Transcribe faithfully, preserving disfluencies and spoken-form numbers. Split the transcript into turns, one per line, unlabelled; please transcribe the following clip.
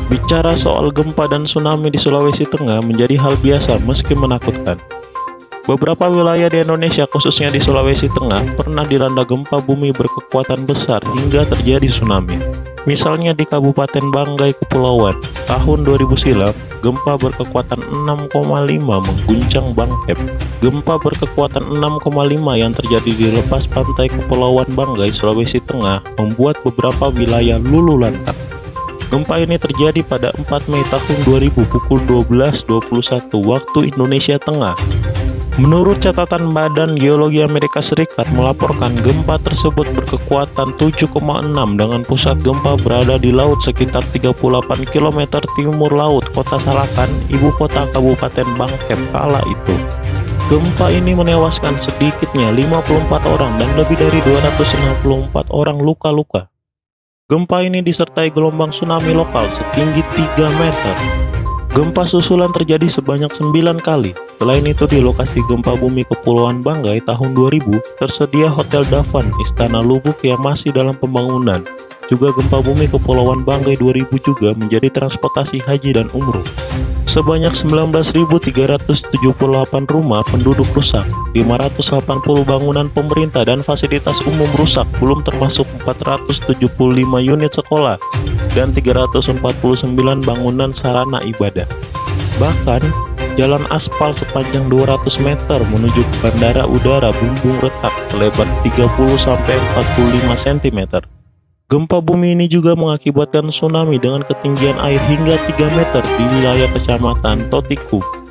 Bicara soal gempa dan tsunami di Sulawesi Tengah menjadi hal biasa meski menakutkan. Beberapa wilayah di Indonesia, khususnya di Sulawesi Tengah, pernah dilanda gempa bumi berkekuatan besar hingga terjadi tsunami. Misalnya di Kabupaten Banggai, Kepulauan, tahun dua ribu silam, gempa berkekuatan enam koma lima mengguncang Bangkep. Gempa berkekuatan enam koma lima yang terjadi di lepas pantai Kepulauan Banggai, Sulawesi Tengah, membuat beberapa wilayah luluh lantak. Gempa ini terjadi pada empat Mei tahun dua ribu pukul dua belas dua puluh satu waktu Indonesia Tengah. Menurut catatan Badan Geologi Amerika Serikat melaporkan gempa tersebut berkekuatan tujuh koma enam dengan pusat gempa berada di laut sekitar tiga puluh delapan kilometer timur laut Kota Salakan, ibu kota Kabupaten Bangkep kala itu. Gempa ini menewaskan sedikitnya lima puluh empat orang dan lebih dari dua ratus enam puluh empat orang luka-luka. Gempa ini disertai gelombang tsunami lokal setinggi tiga meter. Gempa susulan terjadi sebanyak sembilan kali. Selain itu, di lokasi gempa bumi Kepulauan Banggai tahun dua ribu, tersedia Hotel Davan Istana Lubuk yang masih dalam pembangunan. Juga gempa bumi Kepulauan Banggai dua ribu juga menjadi transportasi haji dan umroh. Sebanyak sembilan belas ribu tiga ratus tujuh puluh delapan rumah penduduk rusak, lima ratus delapan puluh bangunan pemerintah dan fasilitas umum rusak, belum termasuk empat ratus tujuh puluh lima unit sekolah dan tiga ratus empat puluh sembilan bangunan sarana ibadah. Bahkan, jalan aspal sepanjang dua ratus meter menuju ke Bandara Udara Bumbung Retak selebar tiga puluh sampai empat puluh lima sentimeter. Gempa bumi ini juga mengakibatkan tsunami dengan ketinggian air hingga tiga meter di wilayah Kecamatan Totiku,